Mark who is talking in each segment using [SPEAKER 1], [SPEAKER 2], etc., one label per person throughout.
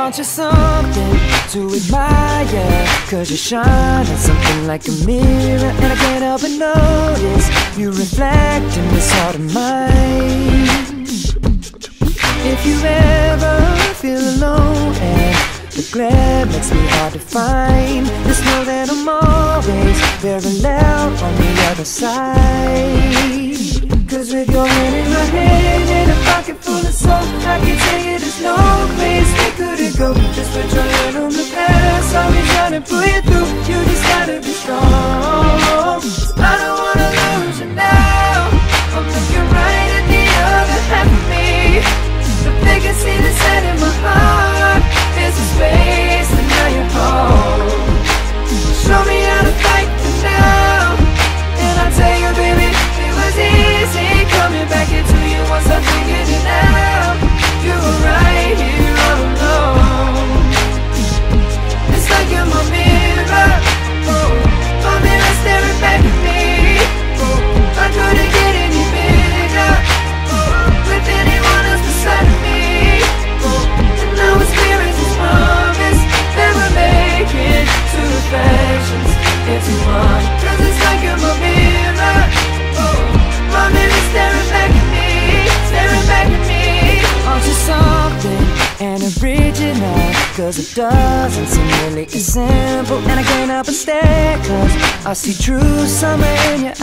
[SPEAKER 1] Aren't you something to admire? Cause you shine on something like a mirror, and I can't help but notice you reflect in this heart of mine. If you ever feel alone and the glare makes me hard to find, just know that I'm always parallel on the other side. Cause with your hand in my hand and a pocket full of soap, I can tell you there's no place we couldn't go. Just put your hand on the past, I'll be trying to pull you through. You just gotta be strong. I don't wanna lose you now. I'm looking right at the other half of me. The they can see the set in my heart. There's a space and now you're home. Show me how to fight for now, and I'll tell you, baby, it was easy coming back into you once I figured it out. You were right here all alone. It's like you're my mirror, oh, my mirror staring back at me. Oh, I couldn't get any bigger, oh, with anyone else beside me. Oh, and now it's clear as this promise that we're making two reflections into one. Cause it's like you're my mirror, oh, my mirror staring back at me, staring back at me. Aren't you something and original? Cause it doesn't seem really as simple, and I can't help but stare, cause I see true summer in your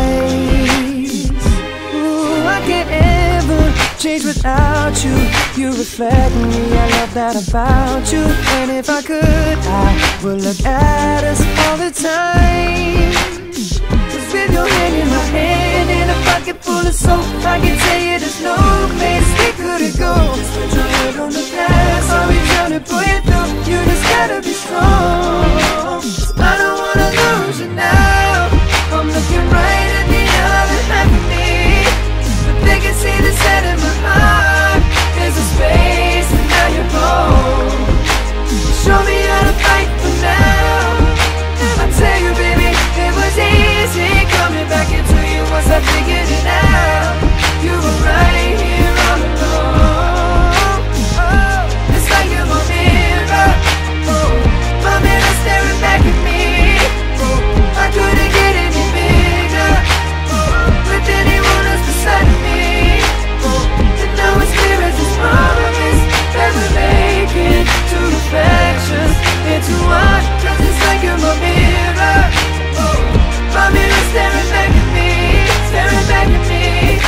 [SPEAKER 1] eyes. Ooh, I can't ever change without you. You reflect me, I love that about you. And if I could, I would look at us all the time. Cause with your hand in my hand and a pocket full of soap, I can tell you there's no place we couldn't go. Just put your head on the past, I'll be trying to pull you through. You just gotta be strong. I don't wanna lose you now. I'm looking right at the other half of me, but they can see the set in my heart. There's a space and now you're home. Show me how to fight for now, and I tell you, baby, it was easy coming back into you once I figured it out. You were right here all along. Oh, it's like you're my mirror, oh, my mirror staring back at me. Oh, I couldn't get any bigger, oh, with anyone else beside me. Oh, and now it's clear as this promise that we're making two reflections into one. Cause it's like you're my mirror, oh, my mirror staring back at me, staring back at me.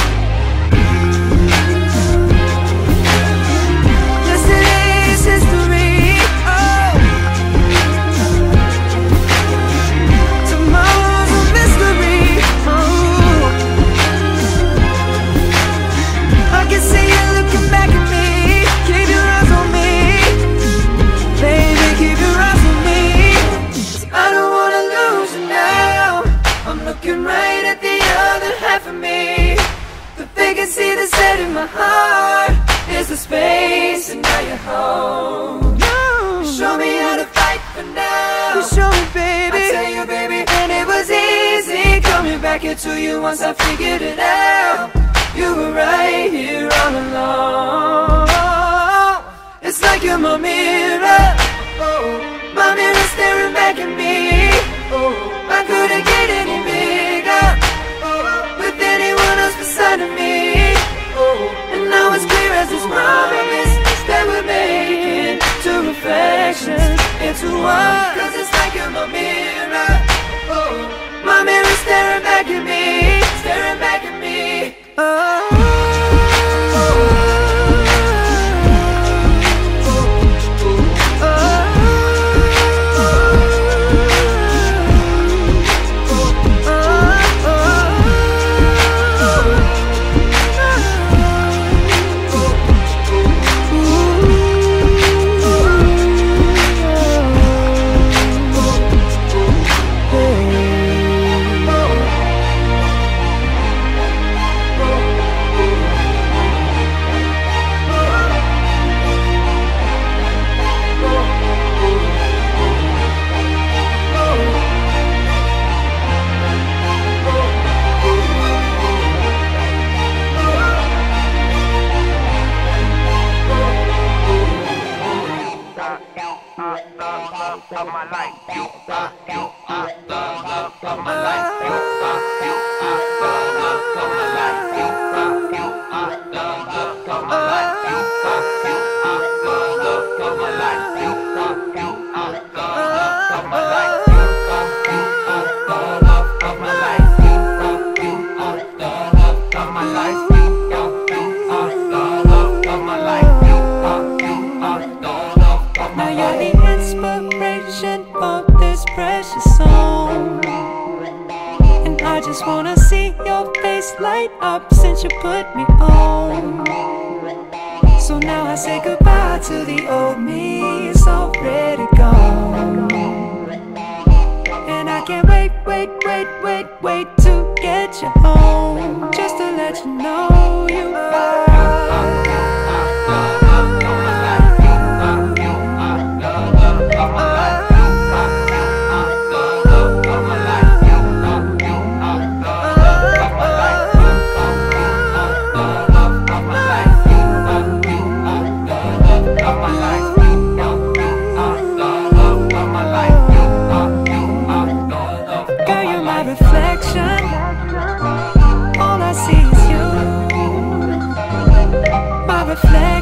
[SPEAKER 1] Yesterday's history, oh, tomorrow's a mystery, oh. I can see you looking back at me. Keep your eyes on me, baby, keep your eyes on me. I don't wanna lose you now. I'm looking right at the other half of me, but they can see the set in my heart. There's a space and now you're home. You show me how to fight for now. You show me, baby, I tell you, baby, and it was easy coming back into you once I figured it out. You were right here all along. It's like you're my mirror, oh, my mirror staring back at me. Oh, I couldn't get any bigger, oh, with anyone else beside of me. Oh, and now it's clear as this promise that we're making two reflections into one. Cause it's like you're my mirror, oh, my mirror staring back at me, staring back at me. Oh. I just wanna see your face light up since you put me on. So now I say goodbye to the old me, it's already gone. And I can't wait to get you home, just to let you know you are. Reflection, all I see is you, my reflection.